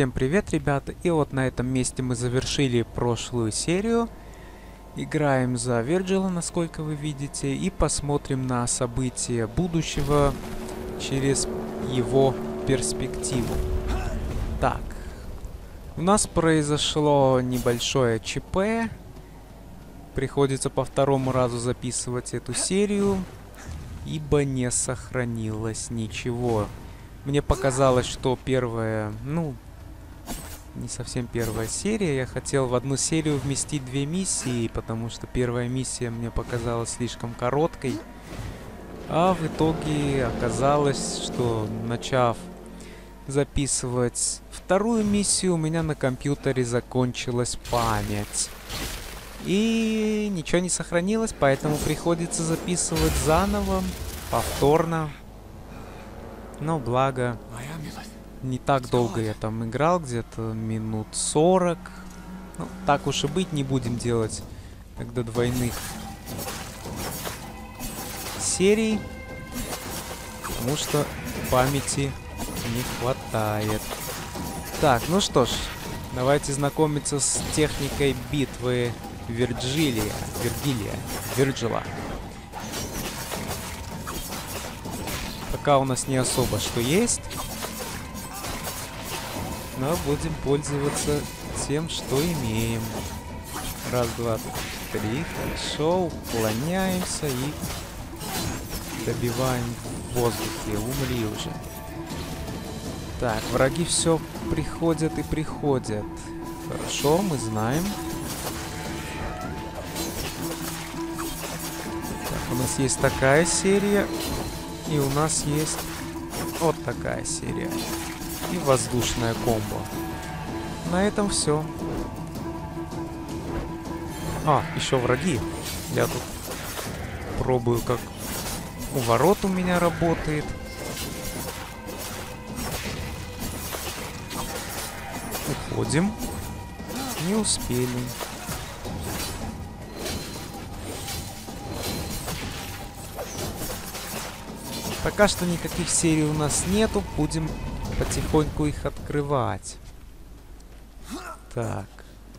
Всем привет, ребята! И вот на этом месте мы завершили прошлую серию. Играем за Вирджила, насколько вы видите, и посмотрим на события будущего через его перспективу. Так, у нас произошло небольшое ЧП. Приходится по второму разу записывать эту серию, ибо не сохранилось ничего. Мне показалось, что первая, не совсем первая серия. Я хотел в одну серию вместить две миссии, потому что первая миссия мне показалась слишком короткой. А в итоге оказалось, что начав записывать вторую миссию, у меня на компьютере закончилась память. И ничего не сохранилось, поэтому приходится записывать заново, повторно. Но благо, не так долго я там играл, где-то минут 40. Ну, так уж и быть, не будем делать тогда двойных серий, потому что памяти не хватает. Так, ну что ж, давайте знакомиться с техникой битвы Вирджила. Пока у нас не особо что есть, но будем пользоваться тем, что имеем. Раз, два, три, хорошо, уклоняемся и добиваем в воздухе. Умри уже. Так, враги все приходят и приходят. Хорошо, мы знаем. Так, у нас есть такая серия. И у нас есть вот такая серия. И воздушная комбо. На этом все. А, еще враги. Я тут пробую, как у ворот у меня работает. Уходим. Не успели. Пока что никаких серий у нас нету, будем потихоньку их открывать. Так.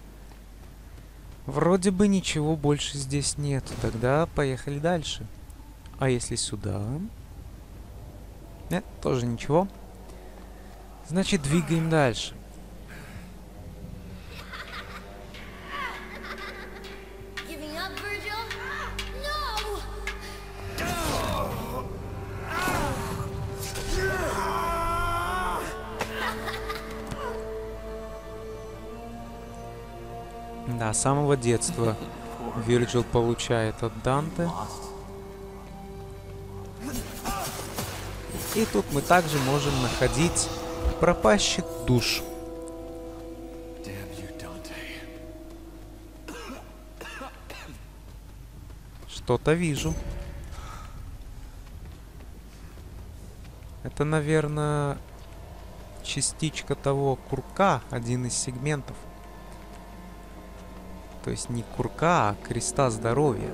Вроде бы ничего больше здесь нету, тогда поехали дальше. А если сюда? Нет, тоже ничего. Значит, двигаем дальше. Да, с самого детства Вирджил получает от Данте. И тут мы также можем находить пропащих душ. Что-то вижу. Это, наверное, частичка того курка, один из сегментов. То есть не курка, а креста здоровья.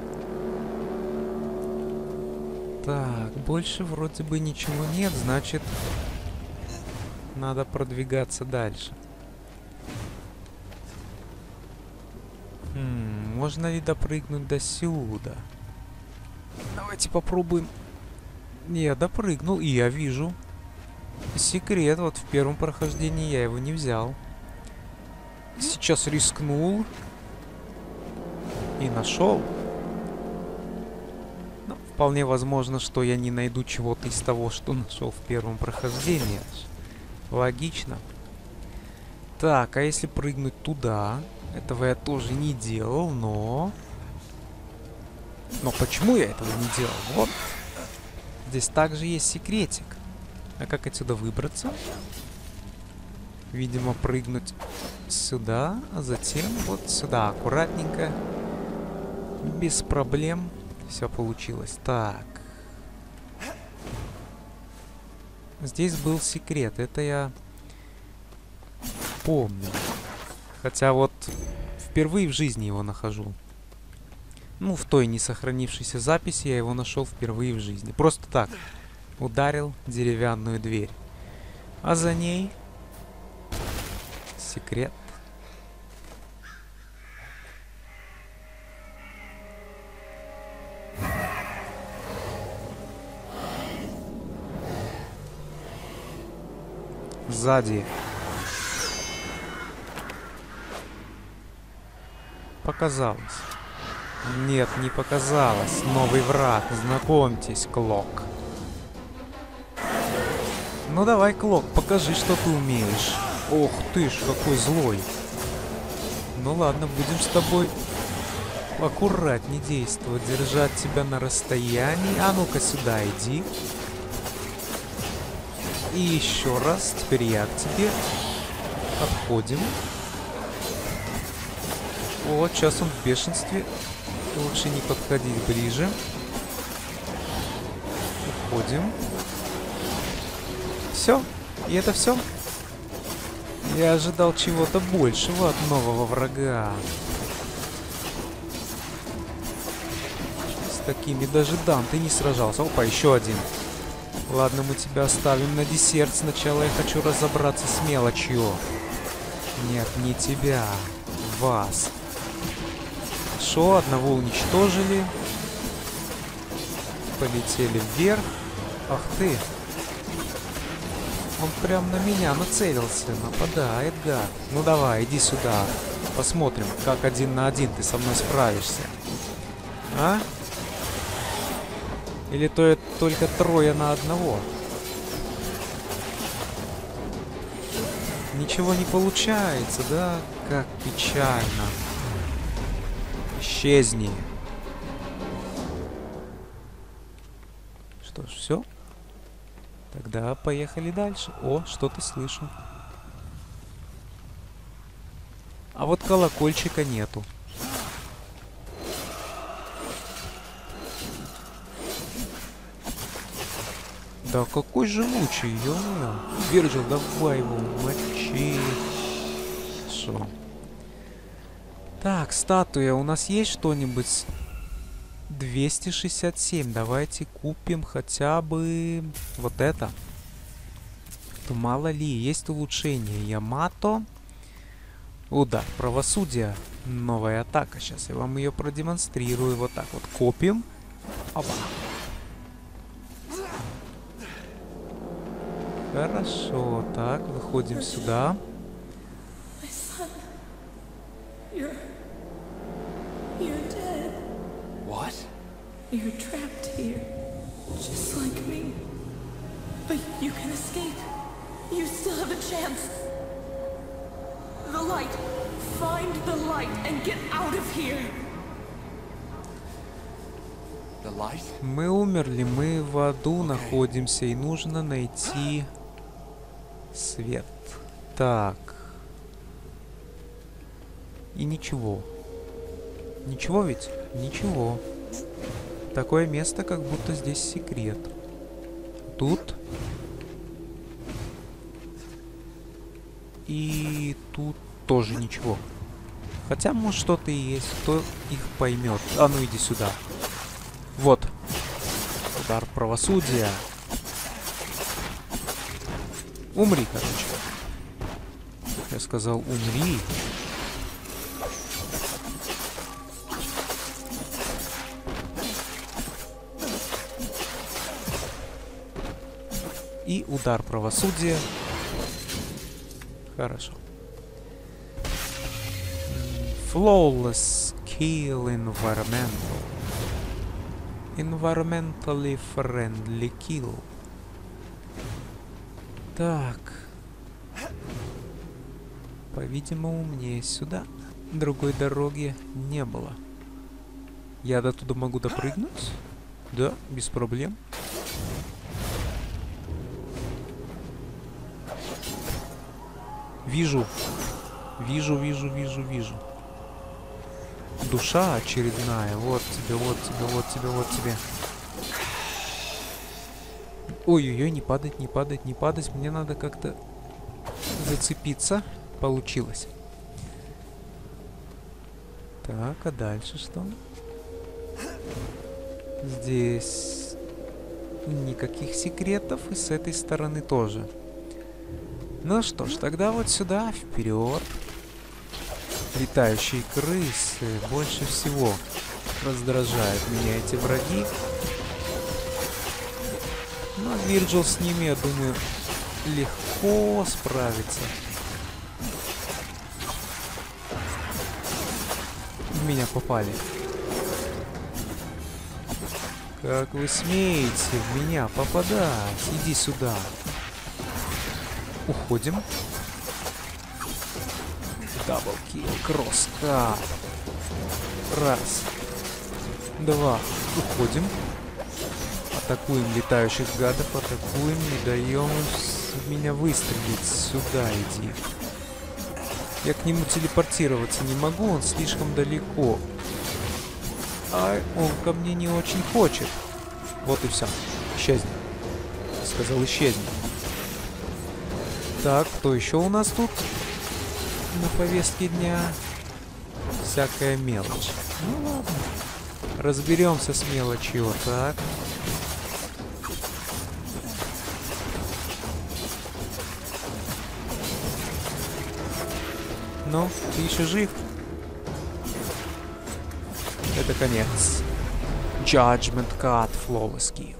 Так, больше вроде бы ничего нет, значит, надо продвигаться дальше. Можно ли допрыгнуть до сюда? Давайте попробуем. Я допрыгнул, и я вижу секрет. Вот в первом прохождении я его не взял. Сейчас рискнул. И нашел. Но вполне возможно, что я не найду чего-то из того, что нашел в первом прохождении. Логично. Так, а если прыгнуть туда? Этого я тоже не делал, но... Но почему я этого не делал? Вот. Здесь также есть секретик. А как отсюда выбраться? Видимо, прыгнуть сюда, а затем вот сюда. Аккуратненько. Без проблем все получилось. Так. Здесь был секрет. Это я помню. Хотя вот впервые в жизни его нахожу. Ну, в той не сохранившейся записи я его нашел впервые в жизни. Просто так. Ударил деревянную дверь. А за ней секрет. Сзади. Показалось. Нет, не показалось. Новый враг. Знакомьтесь, Клок. Ну давай, Клок, покажи, что ты умеешь. Ох ты ж, какой злой. Ну ладно, будем с тобой аккуратнее действовать. Держать тебя на расстоянии. А ну-ка сюда иди. И еще раз. Теперь я к тебе. Отходим. О, сейчас он в бешенстве. Лучше не подходить ближе. Уходим. Все. И это все. Я ожидал чего-то большего от нового врага. С такими даже Данте не сражался. Опа, еще один. Ладно, мы тебя оставим на десерт. Сначала я хочу разобраться с мелочью. Нет, не тебя. Вас. Хорошо, одного уничтожили. Полетели вверх. Ах ты. Он прям на меня нацелился. Нападает, гад. Ну давай, иди сюда. Посмотрим, как 1 на 1 ты со мной справишься. А? Или то это только 3 на 1? Ничего не получается, да? Как печально. Исчезни. Что ж, все? Тогда поехали дальше. О, что-то слышу. А вот колокольчика нету. Да какой живучий, ё-моё. Вирджил, давай его мочи. Хорошо. Так, статуя. У нас есть что-нибудь? 267. Давайте купим хотя бы вот это. То мало ли, есть улучшение. Ямато. Удар правосудия. Новая атака. Сейчас я вам ее продемонстрирую. Вот так вот. Копим. Опа. Хорошо. Так, выходим сюда. What? You're trapped here, just like me. But you can escape. You still have a chance. The light. Find the light and get out of here. The light? Мы умерли, мы в аду находимся, и нужно найти свет. Так. И ничего. Ничего ведь? Ничего. Такое место, как будто здесь секрет. Тут. И тут тоже ничего. Хотя, может, что-то и есть. Кто их поймет? А ну иди сюда. Вот. Удар правосудия. Умри, короче. Я сказал, умри. И удар правосудия. Хорошо. Flawless kill environmental. Environmentally friendly kill. Так. По-видимому, мне сюда. Другой дороги не было. Я до туда могу допрыгнуть? Да, без проблем. Вижу. Вижу. Душа очередная. Вот тебе, вот тебе, вот тебе, вот тебе. Ой-ой-ой, не падать, не падать, не падать. Мне надо как-то зацепиться. Получилось. Так, а дальше что? Здесь никаких секретов. И с этой стороны тоже. Ну что ж, тогда вот сюда, вперед. Летающие крысы больше всего раздражают меня эти враги. Но Вирджил с ними, я думаю, легко справится. В меня попали. Как вы смеете в меня попадать? Иди сюда. Уходим. Даблкил, кросс-кат. Раз. Два. Уходим. Атакуем летающих гадов, атакуем, не даем им в меня выстрелить. Сюда иди. Я к нему телепортироваться не могу, он слишком далеко. А он ко мне не очень хочет. Вот и все. Исчезни. Сказал, исчезни. Так, кто еще у нас тут на повестке дня? Всякая мелочь. Ну ладно. Разберемся с мелочью. Так. Ну, ты еще жив? Это конец. Judgment Cut, Flawless Kill.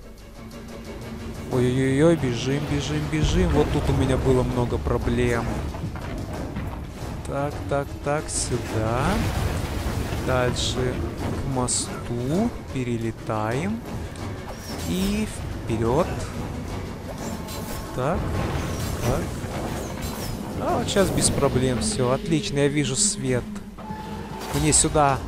Ой-ой-ой, бежим, бежим, бежим. Вот тут у меня было много проблем. Так, так, так, сюда. Дальше к мосту. Перелетаем. И вперед. Так, так. А вот сейчас без проблем все. Отлично, я вижу свет. Мне сюда.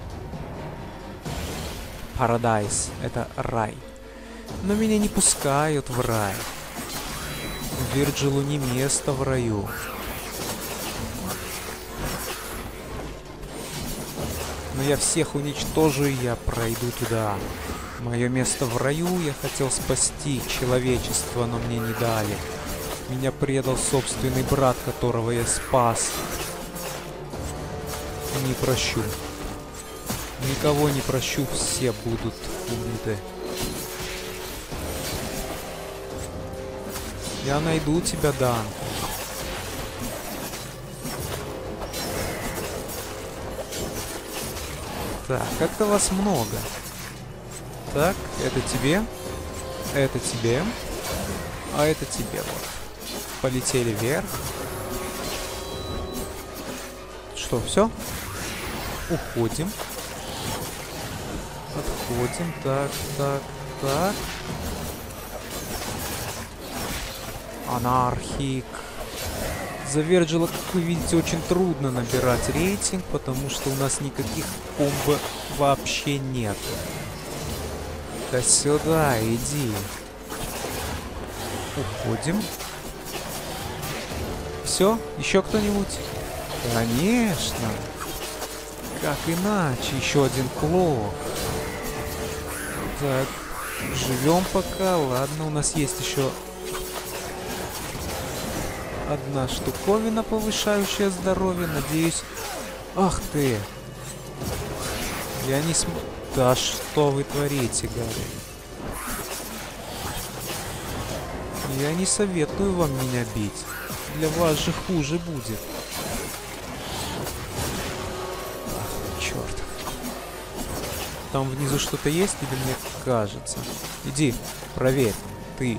Paradise. Это рай. Но меня не пускают в рай. Вирджилу не место в раю. Но я всех уничтожу, и я пройду туда. Мое место в раю. Я хотел спасти человечество, но мне не дали. Меня предал собственный брат, которого я спас. Не прощу. Никого не прощу, все будут убиты. Я найду тебя, Дан. Так, как-то вас много. Так, это тебе. Это тебе. А это тебе, вот. Полетели вверх. Что, все? Уходим. Отходим. Так, так, так. Анархик. За Вирджила, как вы видите, очень трудно набирать рейтинг, потому что у нас никаких комбо вообще нет. Да сюда, иди. Уходим. Все? Еще кто-нибудь? Конечно. Как иначе? Еще один клок. Так, живем пока. Ладно, у нас есть еще одна штуковина, повышающая здоровье. Надеюсь... Ах ты! Я не см... Да что вы творите, Гарри? Я не советую вам меня бить. Для вас же хуже будет. Ах, черт. Там внизу что-то есть или мне кажется? Иди, проверь. Ты.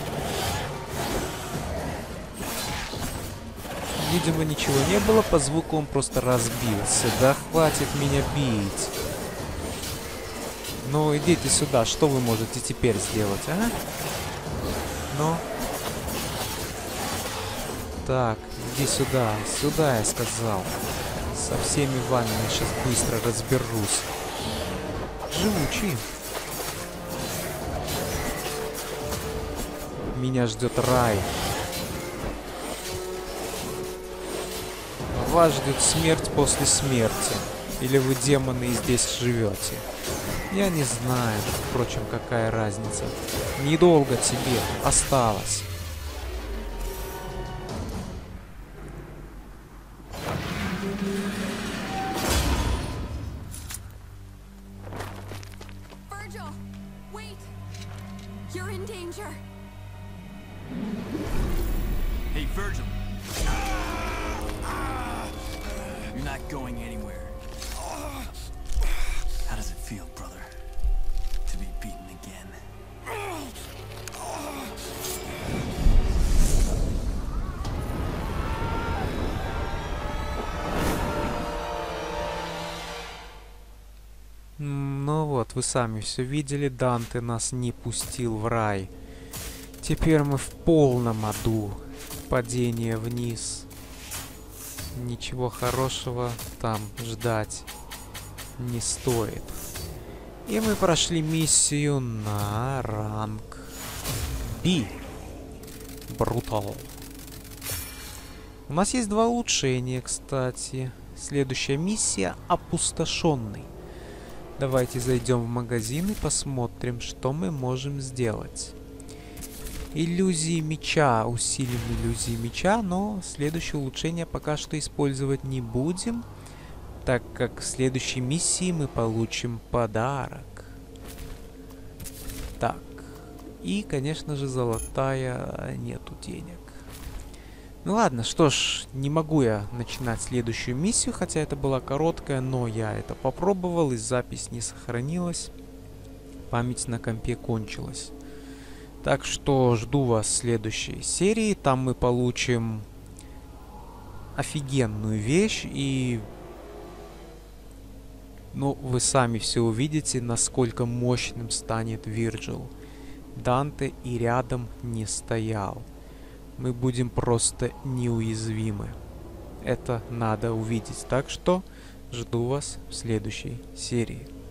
Видимо, ничего не было, по звуку он просто разбился. Да хватит меня бить. Ну, идите сюда, что вы можете теперь сделать, а? Ну. Так, иди сюда, сюда, я сказал. Со всеми вами я сейчас быстро разберусь. Живучий. Меня ждет рай. Вас ждет смерть после смерти. Или вы, демоны, и здесь живете. Я не знаю. Впрочем, какая разница. Недолго тебе осталось. Virgil, wait. You're in danger. Hey, Virgil. You're not going anywhere. How does it feel, brother? To be beaten again? Ну вот, вы сами все видели, Данте нас не пустил в рай. Теперь мы в полном аду. Падение вниз. Ничего хорошего там ждать не стоит. И мы прошли миссию на ранг B. Брутал. У нас есть 2 улучшения, кстати. Следующая миссия — опустошенный. Давайте зайдем в магазин и посмотрим, что мы можем сделать. Иллюзии меча. Усилим иллюзии меча, но следующее улучшение пока что использовать не будем, так как в следующей миссии мы получим подарок. Так. И, конечно же, золотая. Нету денег. Ну ладно, что ж, не могу я начинать следующую миссию, хотя это была короткая, но я это попробовал, и запись не сохранилась. Память на компе кончилась. Так что жду вас в следующей серии. Там мы получим офигенную вещь. И ну, вы сами все увидите, насколько мощным станет Вирджил. Данте и рядом не стоял. Мы будем просто неуязвимы. Это надо увидеть. Так что жду вас в следующей серии.